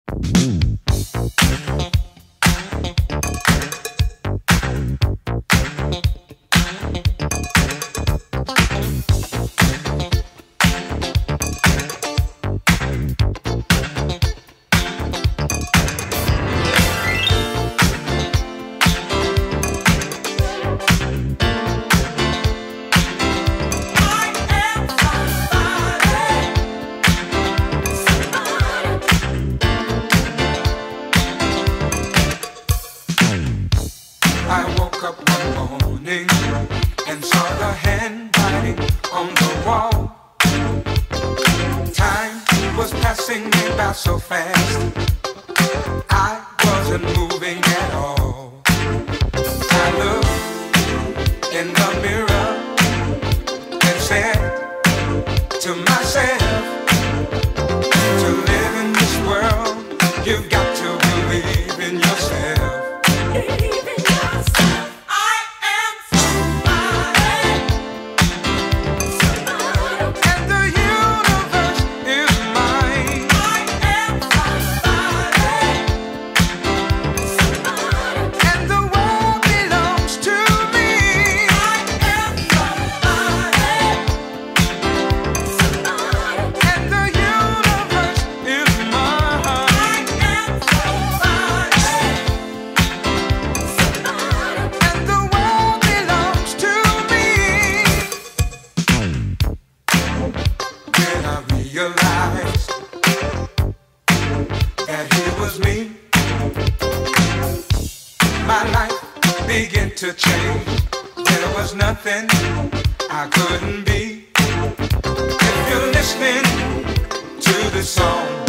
I woke up one morning and saw the handwriting on the wall. Time was passing me by so fast, I wasn't moving at all. I looked in the mirror and said to myself, to live in this world, you've got to believe in yourself. Realized that it was me. My life began to change. There was nothing I couldn't be. If you're listening to this song,